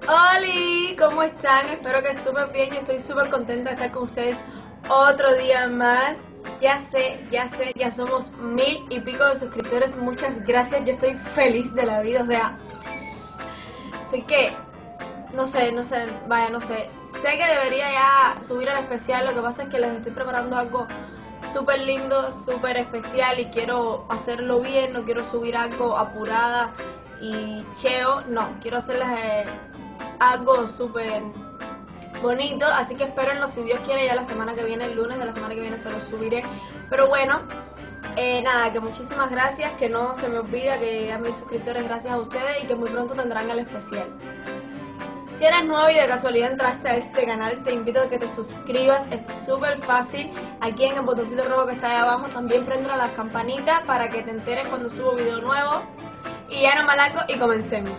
Hola, ¿cómo están? Espero que súper bien. Yo estoy súper contenta de estar con ustedes otro día más. Ya sé, ya somos 1000 y pico de suscriptores. Muchas gracias, yo estoy feliz de la vida. O sea, estoy que, no sé, vaya, no sé. Sé que debería ya subir el especial, lo que pasa es que les estoy preparando algo súper lindo, súper especial y quiero hacerlo bien, no quiero subir algo apurada y cheo, no, quiero hacerles algo súper bonito, así que espérenlo, si Dios quiere ya la semana que viene, el lunes de la semana que viene se los subiré, pero bueno, nada, que muchísimas gracias, que no se me olvida que a mis suscriptores gracias a ustedes y que muy pronto tendrán el especial. Si eres nuevo y de casualidad entraste a este canal, te invito a que te suscribas, es súper fácil. Aquí en el botoncito rojo que está ahí abajo también prende la campanita para que te enteres cuando subo video nuevo. Y ya no me alargo y comencemos.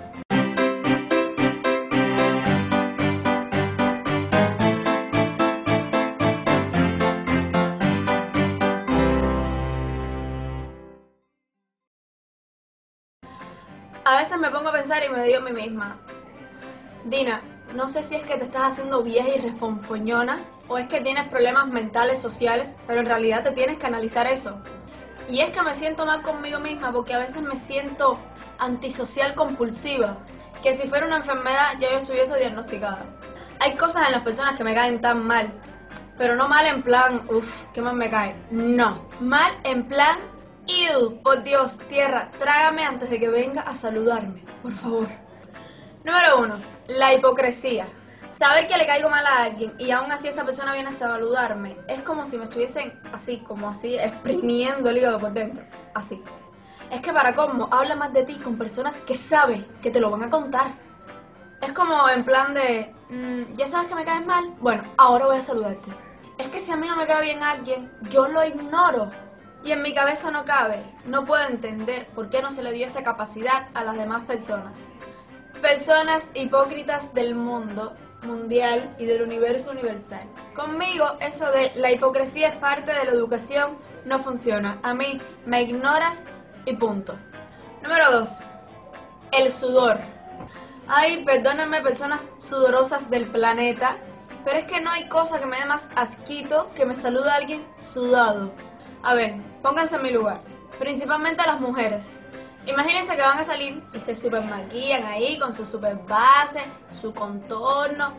A veces me pongo a pensar y me digo a mí misma, Dina, no sé si es que te estás haciendo vieja y refonfoñona o es que tienes problemas mentales, sociales, pero en realidad te tienes que analizar eso. Y es que me siento mal conmigo misma porque a veces me siento antisocial compulsiva, que si fuera una enfermedad ya yo estuviese diagnosticada. Hay cosas en las personas que me caen tan mal, pero no mal en plan, uff, qué mal me cae. No, mal en plan, ew, por Dios, tierra, trágame antes de que venga a saludarme, por favor. Número 1, la hipocresía. Saber que le caigo mal a alguien y aún así esa persona viene a saludarme es como si me estuviesen así, como así, exprimiendo el hígado por dentro. Así. Es que para cómo habla más de ti con personas que sabe que te lo van a contar. Es como en plan de, ya sabes que me caes mal, bueno, ahora voy a saludarte. Es que si a mí no me cae bien alguien, yo lo ignoro. Y en mi cabeza no cabe, no puedo entender por qué no se le dio esa capacidad a las demás personas. Personas hipócritas del mundo mundial y del universo universal. Conmigo eso de la hipocresía es parte de la educación no funciona. A mí me ignoras y punto. Número 2. El sudor. Ay, perdónenme personas sudorosas del planeta, pero es que no hay cosa que me dé más asquito que me salude a alguien sudado. A ver, pónganse en mi lugar, principalmente a las mujeres. Imagínense que van a salir y se super maquillan ahí con su super base, su contorno,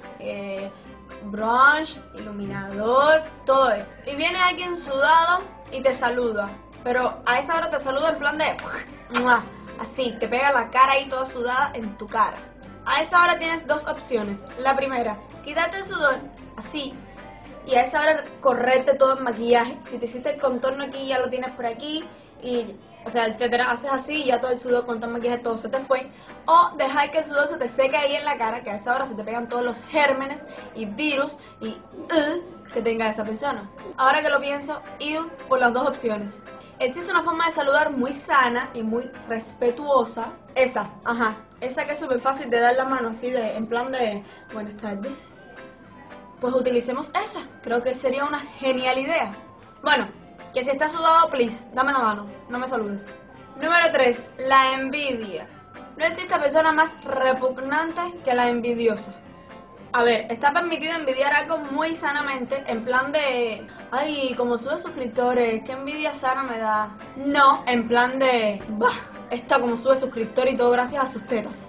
bronze, iluminador, todo eso. Y viene alguien sudado y te saluda, pero a esa hora te saluda en plan de ¡mua! Así, te pega la cara ahí toda sudada en tu cara. A esa hora tienes dos opciones. La primera, quitarte el sudor, así, y a esa hora correrte todo el maquillaje. Si te hiciste el contorno aquí, ya lo tienes por aquí, y, o sea, etcétera, haces así y ya todo el sudor con todo el maquillaje, todo se te fue. O dejar que el sudor se te seque ahí en la cara, que a esa hora se te pegan todos los gérmenes y virus y que tenga esa persona. Ahora que lo pienso, ir por las dos opciones. Existe una forma de saludar muy sana y muy respetuosa. Esa que es súper fácil de dar la mano así de, en plan de buenas tardes. Pues utilicemos esa, creo que sería una genial idea. Bueno, que si estás sudado, please, dame la mano, no me saludes. Número 3, la envidia. No existe persona más repugnante que la envidiosa. A ver, está permitido envidiar algo muy sanamente, en plan de, ay, como sube suscriptores, qué envidia sana me da. No, en plan de, bah, está como sube suscriptores y todo gracias a sus tetas.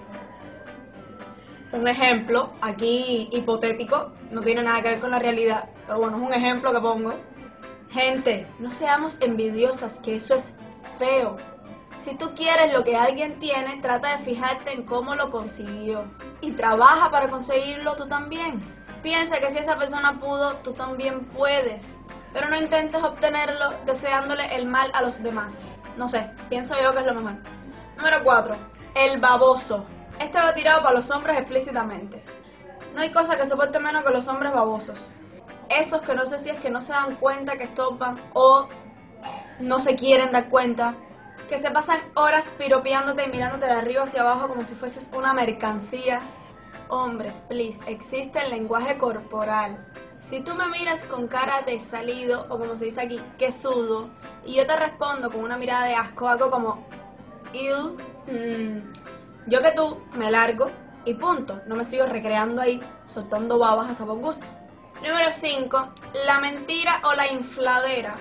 Un ejemplo, aquí hipotético, no tiene nada que ver con la realidad, pero bueno, es un ejemplo que pongo. Gente, no seamos envidiosas, que eso es feo. Si tú quieres lo que alguien tiene, trata de fijarte en cómo lo consiguió. Y trabaja para conseguirlo tú también. Piensa que si esa persona pudo, tú también puedes. Pero no intentes obtenerlo deseándole el mal a los demás. No sé, pienso yo que es lo mejor. Número 4. El baboso. Este va tirado para los hombres explícitamente. No hay cosa que soporte menos que los hombres babosos. Esos que no sé si es que no se dan cuenta que estorban o no se quieren dar cuenta, que se pasan horas piropeándote y mirándote de arriba hacia abajo como si fueses una mercancía. Hombres, please, existe el lenguaje corporal. Si tú me miras con cara de salido, o como se dice aquí, que sudo, y yo te respondo con una mirada de asco, algo como, ew, yo que tú me largo, y punto. No me sigo recreando ahí, soltando babas hasta por gusto. Número 5. La mentira o la infladera.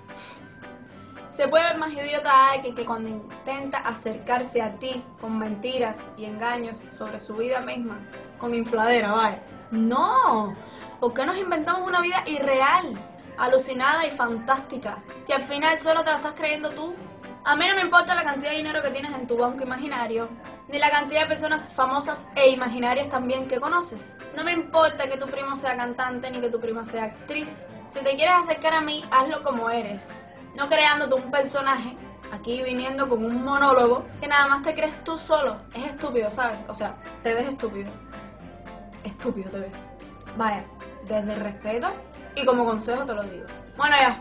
Se puede ver más idiota a alguien que cuando intenta acercarse a ti con mentiras y engaños sobre su vida misma, con infladera, vaya. No, ¿por qué nos inventamos una vida irreal, alucinada y fantástica, si al final solo te la estás creyendo tú? A mí no me importa la cantidad de dinero que tienes en tu banco imaginario, ni la cantidad de personas famosas e imaginarias también que conoces. No me importa que tu primo sea cantante ni que tu prima sea actriz. Si te quieres acercar a mí, hazlo como eres, no creándote un personaje, aquí viniendo con un monólogo que nada más te crees tú solo. Es estúpido, ¿sabes? O sea, te ves estúpido. Estúpido te ves. Vaya, desde el respeto y como consejo te lo digo. Bueno, ya.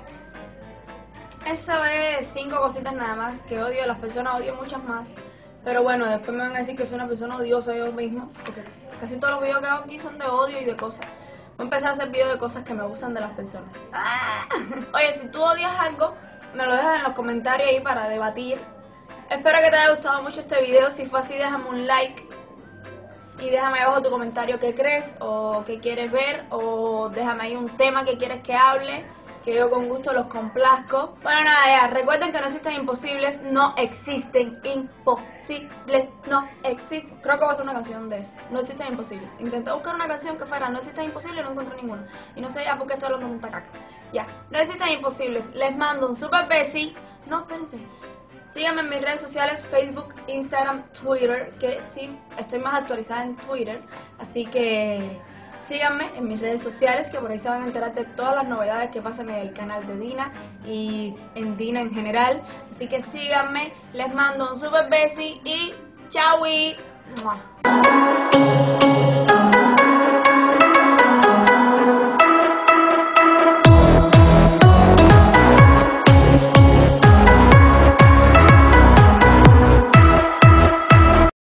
Esa vez 5 cositas nada más que odio a las personas, odio muchas más. Pero bueno, después me van a decir que soy una persona odiosa yo mismo, porque casi todos los videos que hago aquí son de odio y de cosas. Voy a empezar a hacer videos de cosas que me gustan de las personas. ¡Ah! Oye, si tú odias algo, me lo dejas en los comentarios ahí para debatir. Espero que te haya gustado mucho este video. Si fue así, déjame un like. Y déjame abajo tu comentario qué crees o qué quieres ver, o déjame ahí un tema que quieres que hable, que yo con gusto los complazco. Bueno, nada, ya, recuerden que no existen imposibles, no existen imposibles, no existen. Creo que va a ser una canción de eso. No existen imposibles. Intenté buscar una canción que fuera no existen imposibles, no encontré ninguna. Y no sé ya por qué estoy hablando de tanta caca. Ya, no existen imposibles. Les mando un super besi. No, espérense. Síganme en mis redes sociales, Facebook, Instagram, Twitter, que sí, estoy más actualizada en Twitter, así que síganme en mis redes sociales, que por ahí se van a enterar de todas las novedades que pasan en el canal de Dina y en Dina en general. Así que síganme, les mando un super besi y chau.